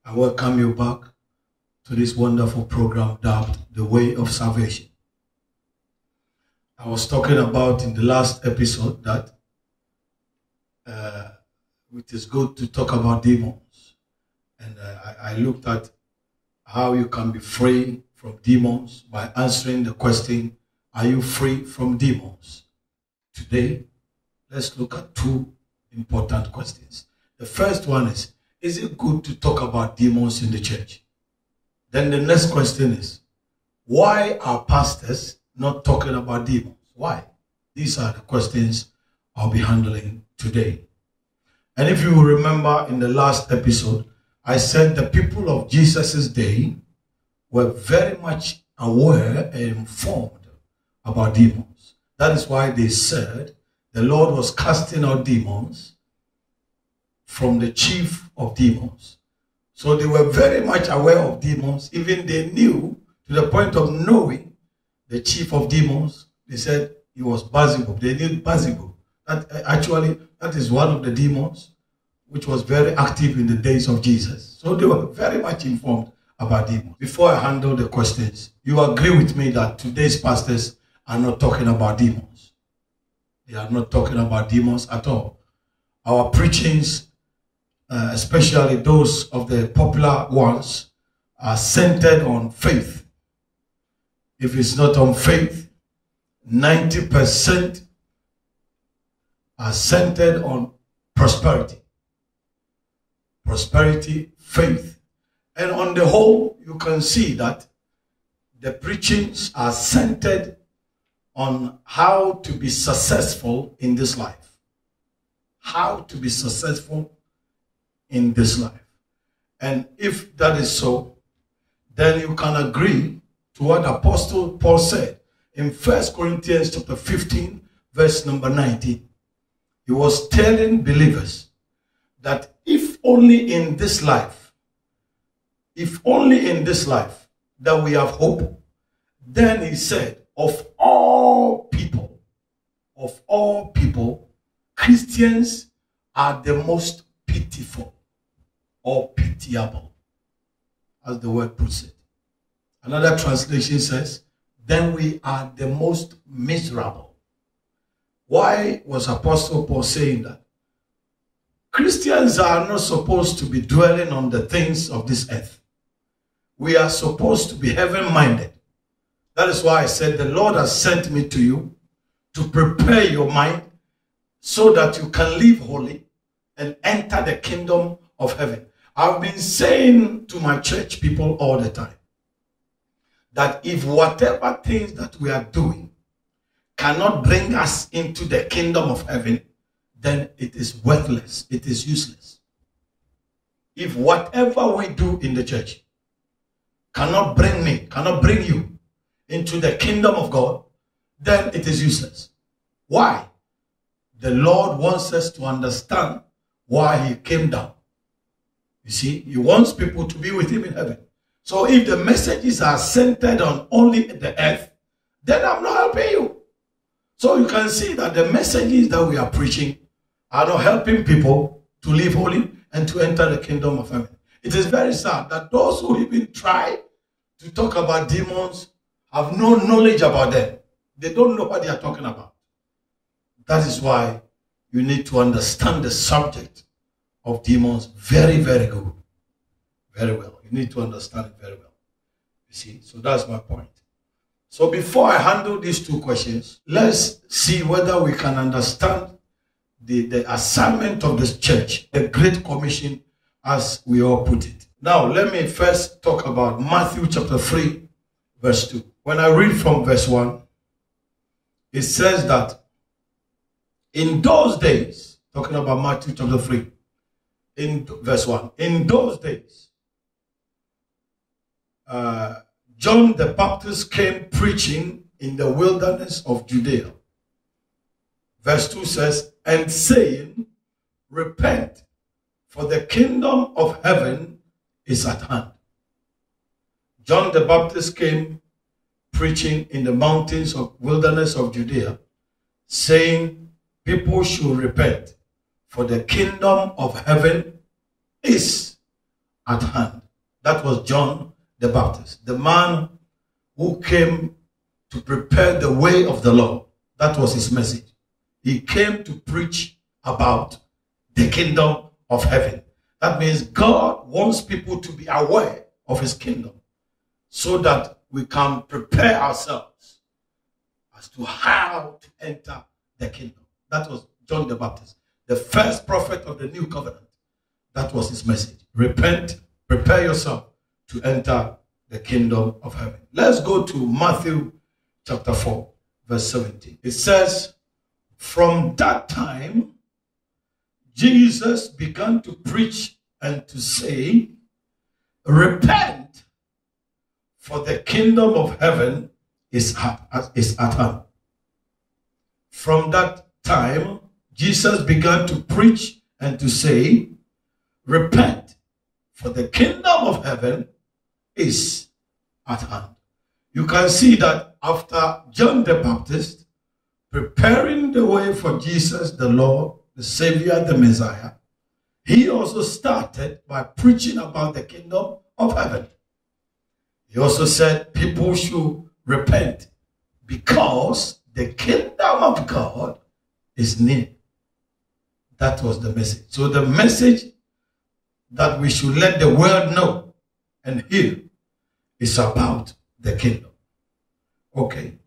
I welcome you back to this wonderful program dubbed The Way of Salvation. I was talking about in the last episode that it is good to talk about demons. And I looked at how you can be free from demons by answering the question, are you free from demons? Today, let's look at two important questions. The first one is it good to talk about demons in the church? Then the next question is, why are pastors not talking about demons? Why? These are the questions I'll be handling today. And if you will remember in the last episode, I said the people of Jesus' day were very much aware and informed about demons. That is why they said the Lord was casting out demons from the chief of demons. So they were very much aware of demons. Even they knew to the point of knowing the chief of demons. They said he was Beelzebub. They knew Beelzebub. That is one of the demons which was very active in the days of Jesus. So they were very much informed about demons. Before I handle the questions, you agree with me that today's pastors are not talking about demons. They are not talking about demons at all. Our preachings, especially those of the popular ones, are centered on faith. If it's not on faith, 90% are centered on prosperity. Prosperity, faith. And on the whole, you can see that the preachings are centered on how to be successful in this life. How to be successful in this life. And if that is so, then you can agree to what Apostle Paul said in 1 Corinthians chapter 15, verse number 19. He was telling believers that if only in this life that we have hope, then he said, of all people, Christians are the most pitiful or pitiable, as the word puts it. Another translation says, then we are the most miserable. Why was Apostle Paul saying that? Christians are not supposed to be dwelling on the things of this earth. We are supposed to be heaven-minded. That is why I said the Lord has sent me to you to prepare your mind so that you can live holy and enter the kingdom of heaven. I've been saying to my church people all the time that if whatever things that we are doing cannot bring us into the kingdom of heaven, then it is worthless. It is useless. If whatever we do in the church cannot bring you into the kingdom of God, then it is useless. Why? The Lord wants us to understand why he came down. You see, he wants people to be with him in heaven. So if the messages are centered on only the earth, then I'm not helping you. So you can see that the messages that we are preaching are not helping people to live holy and to enter the kingdom of heaven. It is very sad that those who even try to talk about demons have no knowledge about them. They don't know what they are talking about. That is why you need to understand the subject of demons very, very good. Very well. You need to understand it very well. You see, so that's my point. So before I handle these two questions, let's see whether we can understand the assignment of this church, the Great Commission, as we all put it. Now, let me first talk about Matthew chapter 3, verse 2. When I read from verse 1, it says that in those days, talking about Matthew chapter 3, in verse 1, in those days, John the Baptist came preaching in the wilderness of Judea. Verse 2 says, and saying, repent, for the kingdom of heaven is at hand. John the Baptist came preaching in the mountains of wilderness of Judea, saying people should repent, for the kingdom of heaven is at hand. That was John the Baptist, the man who came to prepare the way of the Lord. That was his message. He came to preach about the kingdom of heaven. That means God wants people to be aware of his kingdom so that we can prepare ourselves as to how to enter the kingdom. That was John the Baptist, the first prophet of the new covenant. That was his message. Repent, prepare yourself to enter the kingdom of heaven. Let's go to Matthew chapter 4, verse 17. It says, from that time, Jesus began to preach and to say, repent, for the kingdom of heaven is at hand. From that time, Jesus began to preach and to say, repent, for the kingdom of heaven is at hand. You can see that after John the Baptist preparing the way for Jesus, the Lord, the Savior, the Messiah, he also started by preaching about the kingdom of heaven. He also said people should repent because the kingdom of God is near. That was the message. So the message that we should let the world know and hear is about the kingdom. Okay.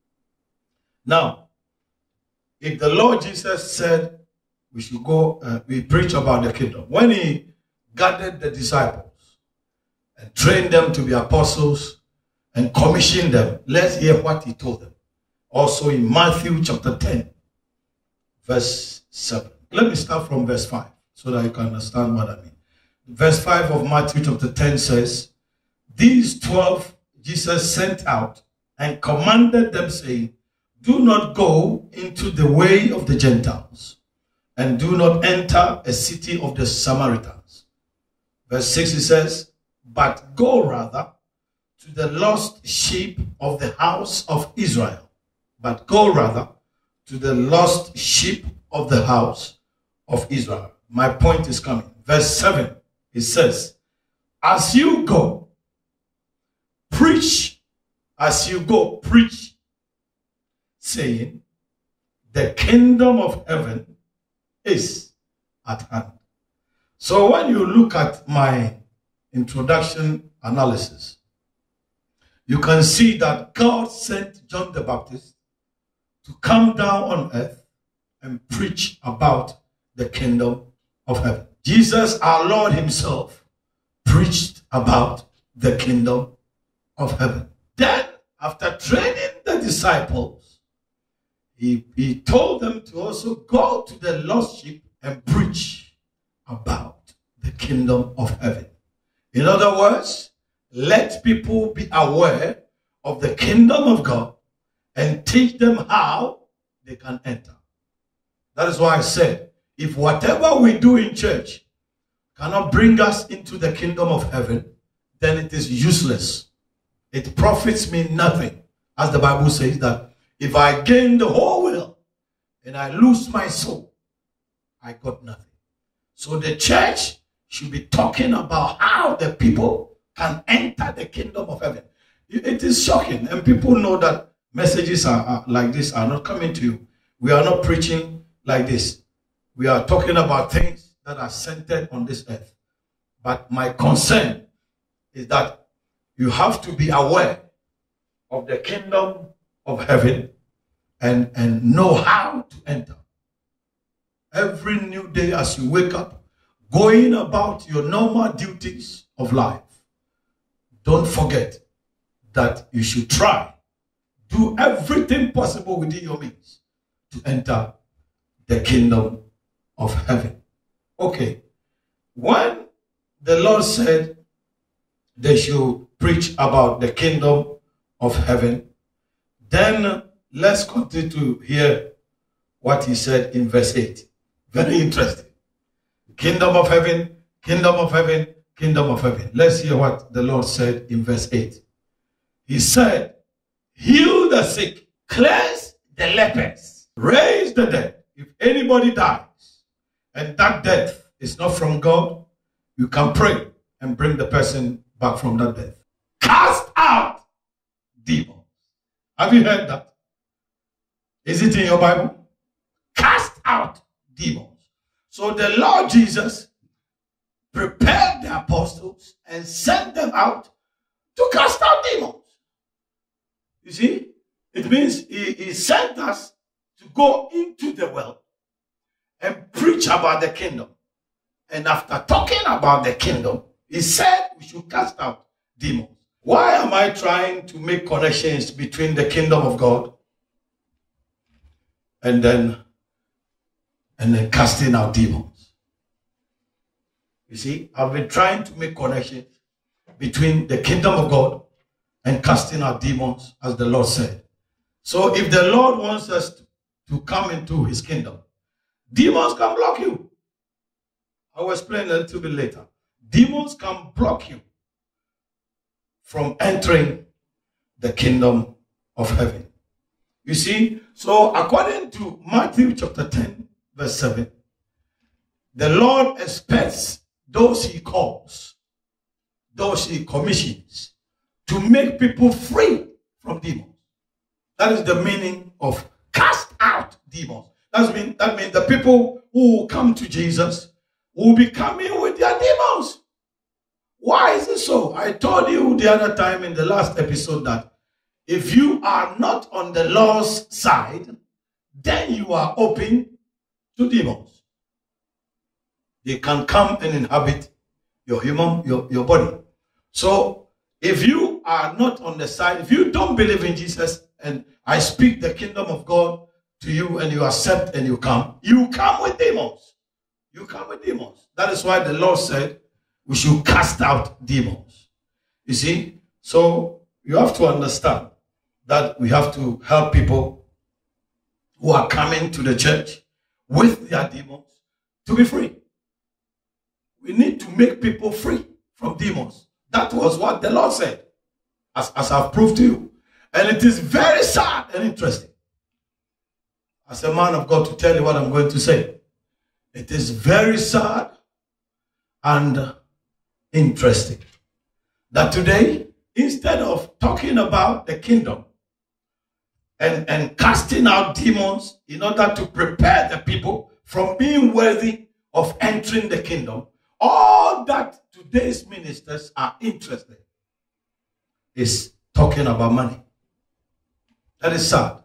Now, if the Lord Jesus said we should go, we preach about the kingdom. When he gathered the disciples and trained them to be apostles and commissioned them, let's hear what he told them. Also in Matthew chapter 10, verse 7. Let me start from verse 5 so that you can understand what I mean. Verse 5 of Matthew chapter 10 says, these 12 Jesus sent out and commanded them, saying, do not go into the way of the Gentiles, and do not enter a city of the Samaritans. Verse 6, it says, but go rather to the lost sheep of the house of Israel. But go rather to the lost sheep of the house of Israel. My point is coming. Verse 7, it says, as you go, preach. As you go, preach, saying, the kingdom of heaven is at hand. So when you look at my introduction analysis, you can see that God sent John the Baptist to come down on earth and preach about the kingdom of heaven. Jesus, our Lord himself, preached about the kingdom of heaven. Then, after training the disciples, he told them to also go to the lost sheep and preach about the kingdom of heaven. In other words, let people be aware of the kingdom of God and teach them how they can enter. That is why I said, if whatever we do in church cannot bring us into the kingdom of heaven, then it is useless. It profits me nothing. As the Bible says that if I gain the whole world and I lose my soul, I got nothing. So the church should be talking about how the people can enter the kingdom of heaven. It is shocking, and people know that messages are like this are not coming to you. We are not preaching like this. We are talking about things that are centered on this earth. But my concern is that you have to be aware of the kingdom of heaven and know how to enter. Every new day as you wake up, going about your normal duties of life, don't forget that you should try, do everything possible within your means to enter the kingdom of heaven. Okay, when the Lord said they should preach about the kingdom of heaven, then let's continue to hear what he said in verse 8. Very interesting. Kingdom of heaven, kingdom of heaven, kingdom of heaven. Let's hear what the Lord said in verse 8. He said, heal the sick, cleanse the lepers, raise the dead. If anybody dies and that death is not from God, you can pray and bring the person back from that death. Cast out demons. Have you heard that? Is it in your Bible? Cast out demons. So the Lord Jesus prepared the apostles and sent them out to cast out demons. You see, it means he sent us to go into the world and preach about the kingdom. And after talking about the kingdom, he said we should cast out demons. Why am I trying to make connections between the kingdom of God and then casting out demons? You see, I've been trying to make connections between the kingdom of God and casting out demons, as the Lord said. So if the Lord wants us to come into his kingdom, demons can block you. I will explain a little bit later. Demons can block you from entering the kingdom of heaven. You see, so according to Matthew chapter 10, verse 7, the Lord expects those he calls, those he commissions, to make people free from demons. That is the meaning of cast out demons. That means the people who will come to Jesus will be coming with their demons. Why is it so? I told you the other time in the last episode that if you are not on the Lord's side, then you are open to demons. They can come and inhabit your body. So if you are not on the side, if you don't believe in Jesus, and I speak the kingdom of God to you and you accept and you come with demons. You come with demons. That is why the Lord said we should cast out demons. You see? So you have to understand that we have to help people who are coming to the church with their demons to be free. We need to make people free from demons. That was what the Lord said, as I've proved to you. And it is very sad and interesting, as a man of God, to tell you what I'm going to say. It is very sad and interesting that today, instead of talking about the kingdom and casting out demons in order to prepare the people from being worthy of entering the kingdom, all that today's ministers are interested is talking about money. That is sad.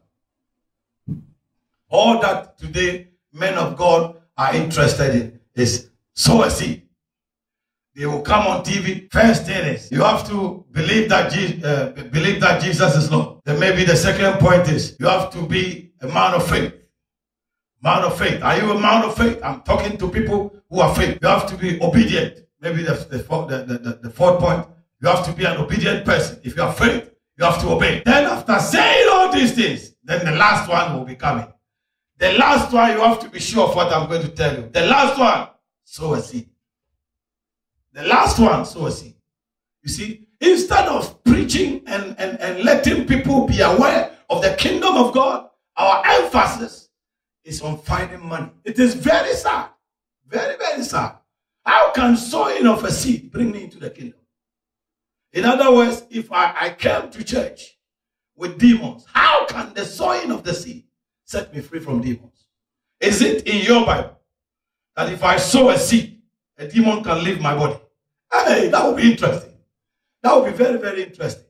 All that today men of God are interested in is sow a seed. They will come on TV. First thing is you have to believe that Jesus is Lord. Then maybe the second point is you have to be a man of faith. Man of faith. Are you a man of faith? I'm talking to people who are faith. You have to be obedient. Maybe the fourth point. You have to be an obedient person. If you have faith, you have to obey. Then after saying all these things, then the last one will be coming. The last one, you have to be sure of what I'm going to tell you. The last one, sow a seed. The last one, sow a seed. You see, instead of preaching and letting people be aware of the kingdom of God, our emphasis is on finding money. It is very sad. Very, very sad. How can sowing of a seed bring me into the kingdom? In other words, if I came to church with demons, how can the sowing of the seed set me free from demons? Is it in your Bible that if I sow a seed, a demon can leave my body? Hey, that would be interesting. That would be very, very interesting.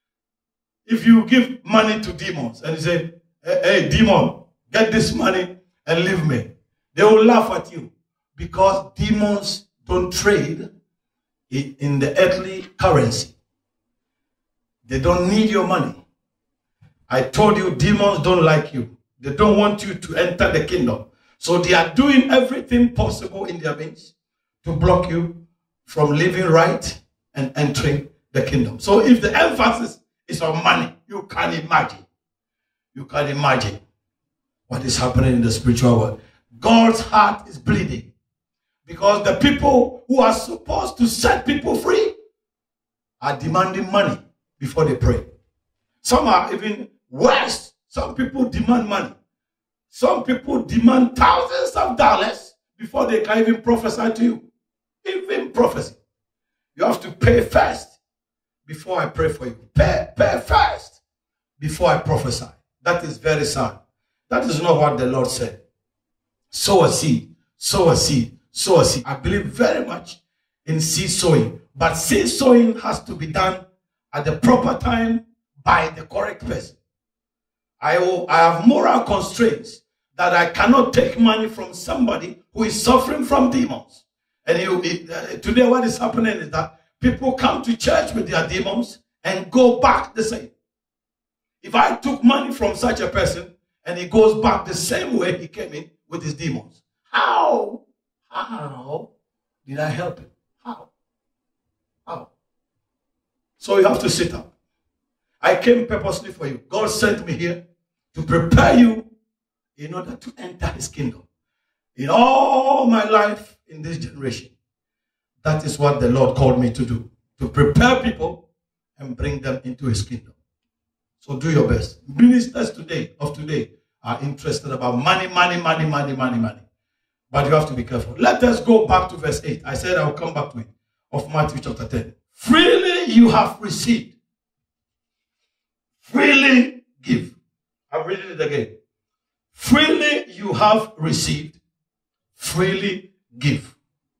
If you give money to demons and you say, hey, demon, get this money and leave me, they will laugh at you because demons don't trade in the earthly currency. They don't need your money. I told you, demons don't like you. They don't want you to enter the kingdom. So they are doing everything possible in their means to block you from living right and entering the kingdom. So if the emphasis is on money, you can imagine. You can imagine what is happening in the spiritual world. God's heart is bleeding because the people who are supposed to set people free are demanding money before they pray. Some are even worse. Some people demand money. Some people demand thousands of dollars before they can even prophesy to you. Even prophecy. You have to pay first before I pray for you. Pay first before I prophesy. That is very sad. That is not what the Lord said. Sow a seed, sow a seed, sow a seed. I believe very much in seed sowing. But seed sowing has to be done at the proper time by the correct person. I have moral constraints that I cannot take money from somebody who is suffering from demons. And today what is happening is that people come to church with their demons and go back the same. If I took money from such a person and he goes back the same way he came in with his demons, how did I help him? How? So you have to sit up. I came purposely for you. God sent me here to prepare you in order to enter his kingdom. In all my life in this generation, that is what the Lord called me to do. To prepare people and bring them into his kingdom. So do your best. Ministers today are interested about money. But you have to be careful. Let us go back to verse 8. I said I will come back to it. Of Matthew chapter 10. Freely you have received. Freely give. I'm reading it again. Freely you have received. Freely give.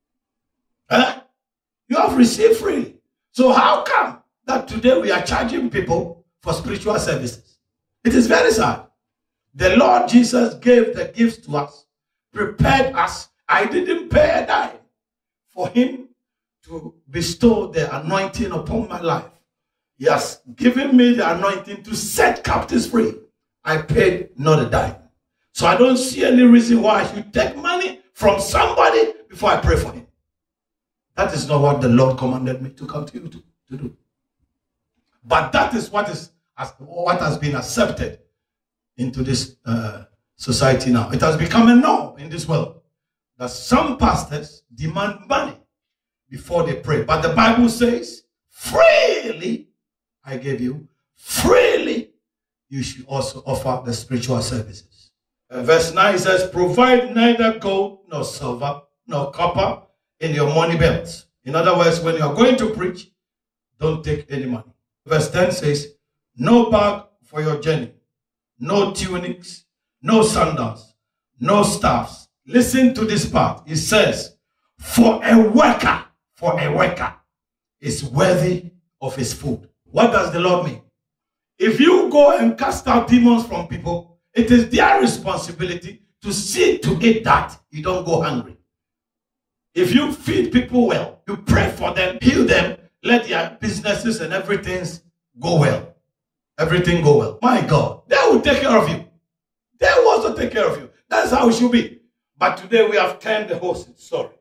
You have received freely. So how come that today we are charging people for spiritual services? It is very sad. The Lord Jesus gave the gifts to us, prepared us. I didn't pay a dime for him to bestow the anointing upon my life. He has given me the anointing to set captives free. I paid not a dime. So I don't see any reason why I should take money from somebody before I pray for him. That is not what the Lord commanded me to come to you to do. But that is what has been accepted into this society now. It has become a norm in this world that some pastors demand money before they pray. But the Bible says, freely I gave you, freely you should also offer the spiritual services. Verse 9 says, provide neither gold nor silver nor copper in your money belts. In other words, when you are going to preach, don't take any money. Verse 10 says, no bag for your journey, no tunics, no sandals, no staffs. Listen to this part. It says, for a worker is worthy of his food. What does the Lord mean? If you go and cast out demons from people, it is their responsibility to see to it that you don't go hungry. If you feed people well, you pray for them, heal them, let their businesses and everything go well. Everything go well. My God, they will take care of you. They will also take care of you. That's how it should be. But today we have turned the whole story.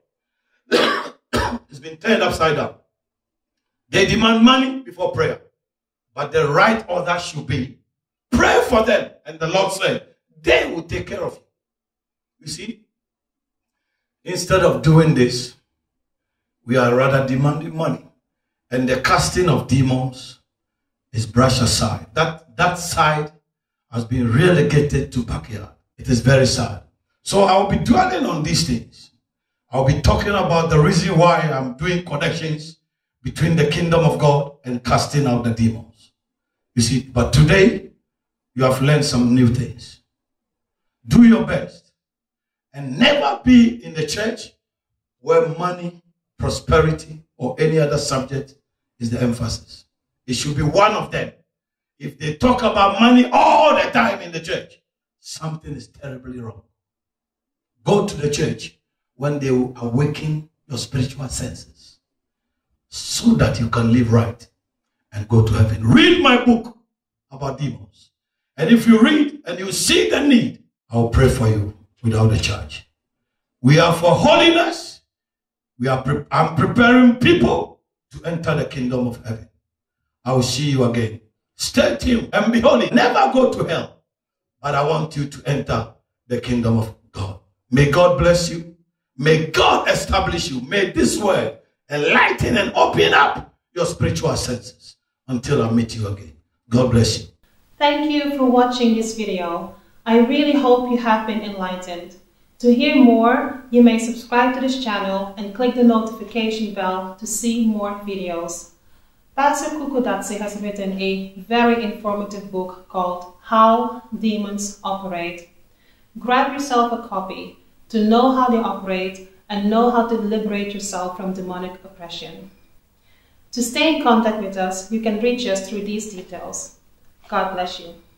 It's been turned upside down. They demand money before prayer. But the right order should be, pray for them. And the Lord said, they will take care of you. You see? Instead of doing this, we are rather demanding money. And the casting of demons is brushed aside. That side has been relegated to backyard. It is very sad. So I'll be dwelling on these things. I'll be talking about the reason why I'm doing connections between the kingdom of God and casting out the demons. You see, but today, you have learned some new things. Do your best. And never be in the church where money, prosperity, or any other subject is the emphasis. It should be one of them. If they talk about money all the time in the church, something is terribly wrong. Go to the church when they will awaken your spiritual senses so that you can live right and go to heaven. Read my book about demons. And if you read and you see the need, I'll pray for you without a charge. We are for holiness. I'm preparing people to enter the kingdom of heaven. I will see you again. Stay tuned and be holy. Never go to hell. But I want you to enter the kingdom of God. May God bless you. May God establish you. May this word enlighten and open up your spiritual senses until I meet you again. God bless you. Thank you for watching this video. I really hope you have been enlightened. To hear more, you may subscribe to this channel and click the notification bell to see more videos. Pastor Kukudatse has written a very informative book called How Demons Operate. Grab yourself a copy to know how they operate and know how to liberate yourself from demonic oppression. To stay in contact with us, you can reach us through these details. God bless you.